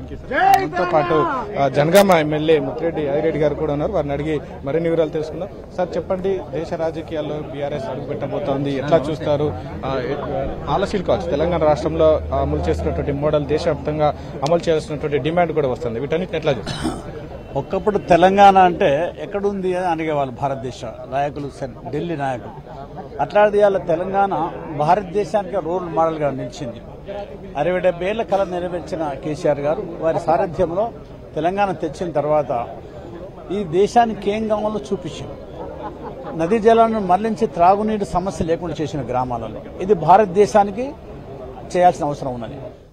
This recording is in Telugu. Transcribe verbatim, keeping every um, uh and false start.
మనతో పాటు జనగామ ఎమ్మెల్యే ముత్తిరెడ్డి యాదిరెడ్డి గారు కూడా ఉన్నారు. వారిని అడిగి మరిన్ని వివరాలు తెలుసుకుందాం. సార్ చెప్పండి, దేశ రాజకీయాల్లో బీఆర్ఎస్ అడుగు పెట్టబోతోంది, ఎట్లా చూస్తారు? పాలసీలు కావచ్చు, తెలంగాణ రాష్ట్రంలో అమలు చేస్తున్నటువంటి మోడల్ దేశవ్యాప్తంగా అమలు చేయాల్సినటువంటి డిమాండ్ కూడా వస్తుంది. వీటన్నిటిని ఎట్లా చూస్తారు? ఒకప్పుడు తెలంగాణ అంటే ఎక్కడుంది అని అడిగేవాళ్ళు భారతదేశ నాయకులు, ఢిల్లీ నాయకులు. అట్లాంటిది ఇవాళ తెలంగాణ భారతదేశానికి రోల్ మోడల్గా నిలిచింది. అరవై డెబ్బై ఏళ్ల కళ నెరవేర్చిన కేసీఆర్ గారు వారి సారథ్యంలో తెలంగాణ తెచ్చిన తర్వాత ఈ దేశానికి ఏం కావాలో చూపించారు. నదీ జలాలను మళ్లించి త్రాగునీటి సమస్య లేకుండా చేసిన గ్రామాలలో ఇది భారతదేశానికి చేయాల్సిన అవసరం ఉన్నది.